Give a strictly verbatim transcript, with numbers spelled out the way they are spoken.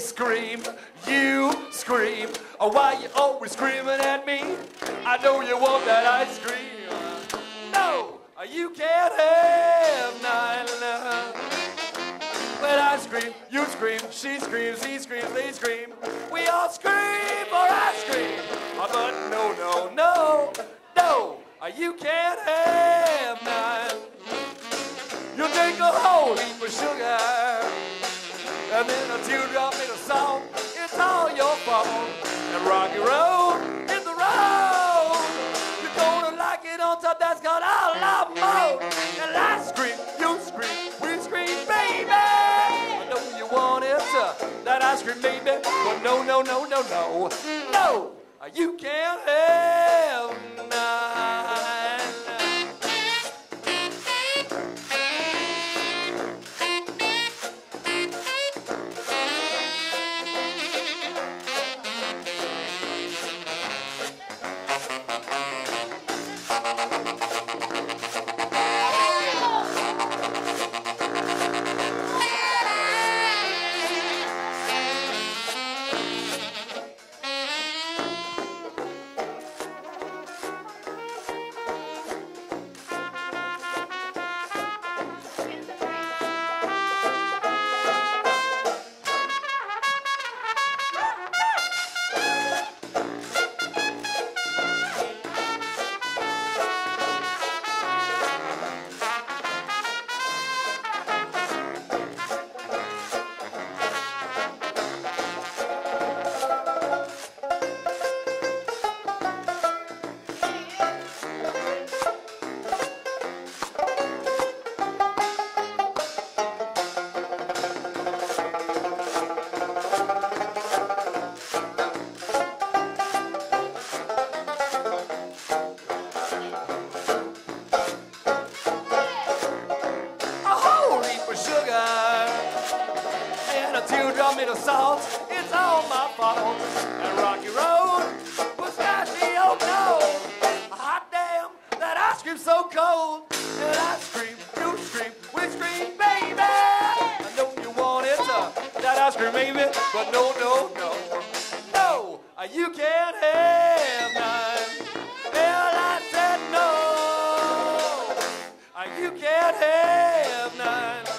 scream, you scream. Oh, why you always screaming at me? I know you want that ice cream. No, you can't have none. When I scream, you scream, she screams, he screams, they scream. We all scream for ice cream. But no, no, no, no, you can't have none. You take a whole heap of sugar, and then a teardrop in a song. It's all your fault. And rocky road is the road. You're gonna like it on top. That's got a lot more. And I scream, you scream, we scream, baby. I know you want it, uh, that ice cream, baby. But no, no, no, no, no, no. You can't have none. Teardrop made of salt, it's all my fault. And rocky road was nasty, oh no. Hot damn, that ice cream's so cold. And I scream, you scream, we scream, baby. I know you want it, uh, that ice cream, baby. But no, no, no, no, uh, you can't have none. Well, I said no, uh, you can't have none.